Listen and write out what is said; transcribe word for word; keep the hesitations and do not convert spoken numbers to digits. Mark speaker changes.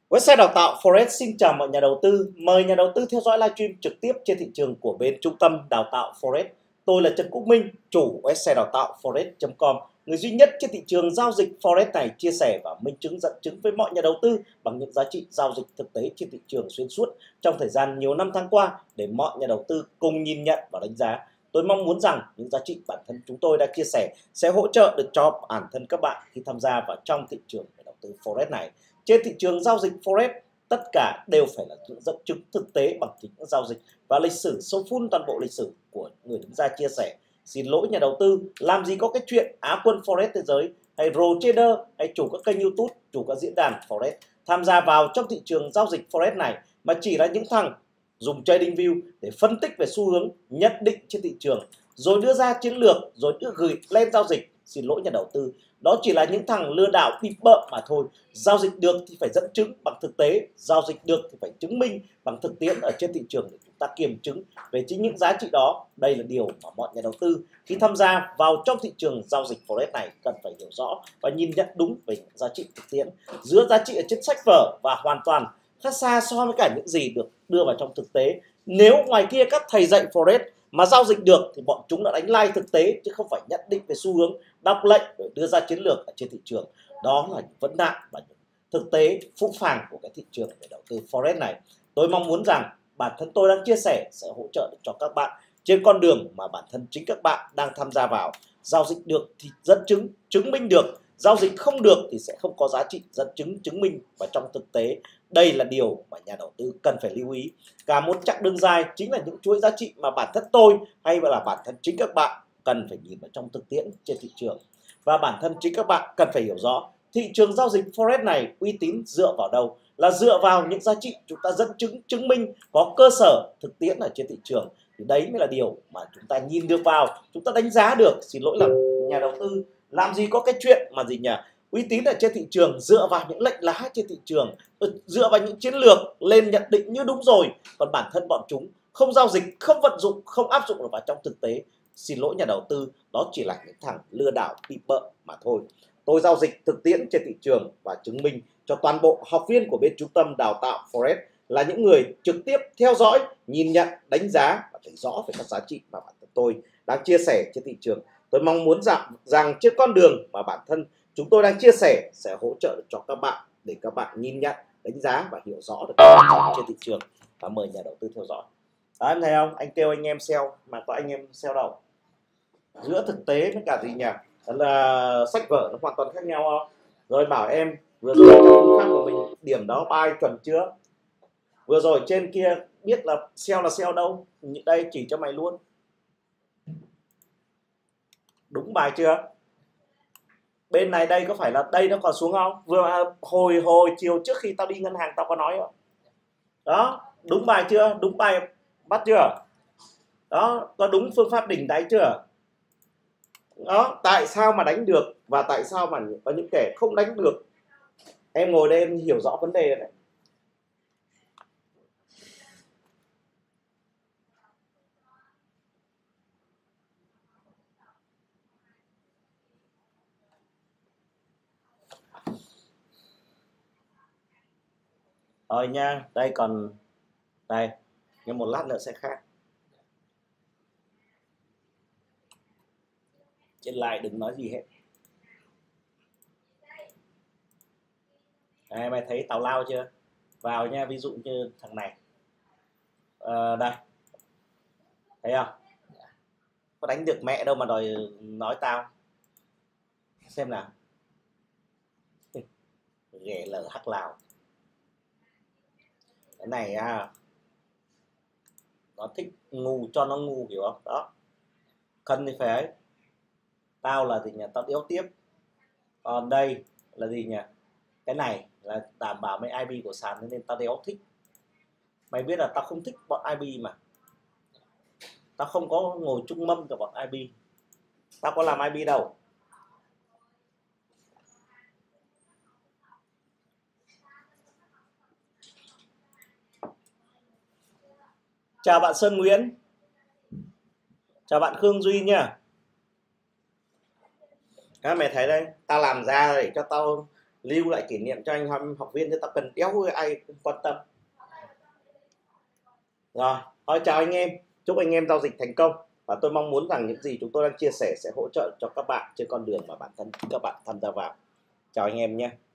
Speaker 1: Website đào tạo Forex xin chào mọi nhà đầu tư. Mời nhà đầu tư theo dõi livestream trực tiếp trên thị trường của bên Trung tâm Đào tạo Forex. Tôi là Trần Quốc Minh, chủ website đào tạo forex chấm com, người duy nhất trên thị trường giao dịch Forex này chia sẻ và minh chứng dẫn chứng với mọi nhà đầu tư bằng những giá trị giao dịch thực tế trên thị trường xuyên suốt trong thời gian nhiều năm tháng qua để mọi nhà đầu tư cùng nhìn nhận và đánh giá. Tôi mong muốn rằng những giá trị bản thân chúng tôi đã chia sẻ sẽ hỗ trợ được cho bản thân các bạn khi tham gia vào trong thị trường về đầu tư Forex này. Trên thị trường giao dịch Forex, tất cả đều phải là những dẫn chứng thực tế bằng chính giao dịch và lịch sử sâu full toàn bộ lịch sử của người đứng ra chia sẻ. Xin lỗi nhà đầu tư, làm gì có cái chuyện Á quân Forex thế giới hay Pro Trader hay chủ các kênh YouTube, chủ các diễn đàn Forex tham gia vào trong thị trường giao dịch Forex này mà chỉ là những thằng dùng trading view để phân tích về xu hướng nhận định trên thị trường rồi đưa ra chiến lược rồi đưa gửi lên giao dịch. Xin lỗi nhà đầu tư, đó chỉ là những thằng lừa đảo bịp bợm mà thôi. Giao dịch được thì phải dẫn chứng bằng thực tế, giao dịch được thì phải chứng minh bằng thực tiễn ở trên thị trường để chúng ta kiểm chứng về chính những giá trị đó. Đây là điều mà mọi nhà đầu tư khi tham gia vào trong thị trường giao dịch Forex này cần phải hiểu rõ và nhìn nhận đúng về những giá trị thực tiễn giữa giá trị ở trên sách vở và hoàn toàn khác xa so với cả những gì được đưa vào trong thực tế. Nếu ngoài kia các thầy dạy Forex mà giao dịch được thì bọn chúng đã đánh like thực tế chứ không phải nhận định về xu hướng, đọc lệnh để đưa ra chiến lược ở trên thị trường. Đó là những vấn nạn và những thực tế phũ phàng của cái thị trường về đầu tư Forex này. Tôi mong muốn rằng bản thân tôi đang chia sẻ sẽ hỗ trợ được cho các bạn trên con đường mà bản thân chính các bạn đang tham gia vào. Giao dịch được thì dẫn chứng, chứng minh được. Giao dịch không được thì sẽ không có giá trị dẫn chứng, chứng minh và trong thực tế. Đây là điều mà nhà đầu tư cần phải lưu ý. Cả một chặng đường dài chính là những chuỗi giá trị mà bản thân tôi hay là bản thân chính các bạn cần phải nhìn vào trong thực tiễn trên thị trường. Và bản thân chính các bạn cần phải hiểu rõ thị trường giao dịch Forex này uy tín dựa vào đâu? Là dựa vào những giá trị chúng ta dẫn chứng, chứng minh có cơ sở thực tiễn ở trên thị trường. Thì đấy mới là điều mà chúng ta nhìn được vào, chúng ta đánh giá được. Xin lỗi là nhà đầu tư, làm gì có cái chuyện mà gì nhỉ? Uy tín ở trên thị trường dựa vào những lệnh lá trên thị trường, dựa vào những chiến lược lên nhận định như đúng rồi, còn bản thân bọn chúng không giao dịch, không vận dụng, không áp dụng được vào trong thực tế. Xin lỗi nhà đầu tư, đó chỉ là những thằng lừa đảo bịp bợm mà thôi. Tôi giao dịch thực tiễn trên thị trường và chứng minh cho toàn bộ học viên của bên Trung tâm Đào tạo Forex là những người trực tiếp theo dõi, nhìn nhận, đánh giá và thấy rõ về các giá trị mà bản thân tôi đang chia sẻ trên thị trường. Tôi mong muốn rằng, rằng trên con đường mà bản thân chúng tôi đang chia sẻ sẽ hỗ trợ được cho các bạn để các bạn nhìn nhận, đánh giá và hiểu rõ được trên thị trường. Và mời nhà đầu tư theo dõi. Đó, em thấy không? Anh kêu anh em sell mà có anh em sell đâu. Giữa thực tế với cả gì nhỉ? Đó là sách vở nó hoàn toàn khác nhau không? Rồi bảo em vừa rồi trong phương pháp của mình điểm đó buy chuẩn chưa? Vừa rồi trên kia biết là sell là sell đâu? Đây chỉ cho mày luôn. Đúng bài chưa? Bên này đây có phải là đây nó còn xuống không? Vừa hồi hồi chiều trước khi tao đi ngân hàng tao có nói không? Đó, đúng bài chưa? Đúng bài bắt chưa? Đó, có đúng phương pháp đỉnh đáy chưa? Đó, tại sao mà đánh được và tại sao mà có những kẻ không đánh được? Em ngồi đây em hiểu rõ vấn đề đấy. Rồi nha, đây còn đây, nhưng một lát nữa sẽ khác. Trên lại đừng nói gì hết. Đây, mày thấy tào lao chưa? Vào nha, ví dụ như thằng này. À, đây. Thấy không? Có đánh được mẹ đâu mà đòi nói tao. Xem nào. Ghẻ lở hắc lào. Cái này à, nó thích ngu cho nó ngu, hiểu không? Đó, cần thì phải ấy. Tao là gì nhỉ? Tao đéo tiếp. Còn đây là gì nhỉ? Cái này là đảm bảo mấy i bê của sàn nên tao đéo thích. Mày biết là tao không thích bọn i bê mà. Tao không có ngồi chung mâmกับbọn i bê. Tao có làm i bê đâu. Chào bạn Sơn Nguyễn. Chào bạn Khương Duy nha. Các mày thấy đây, tao làm ra để cho tao lưu lại kỷ niệm cho anh em học viên, người ta cần đéo ai cũng quan tâm. Rồi, thôi chào anh em, chúc anh em giao dịch thành công, và tôi mong muốn rằng những gì chúng tôi đang chia sẻ sẽ hỗ trợ cho các bạn trên con đường mà bản thân các bạn tham gia vào. Chào anh em nhé.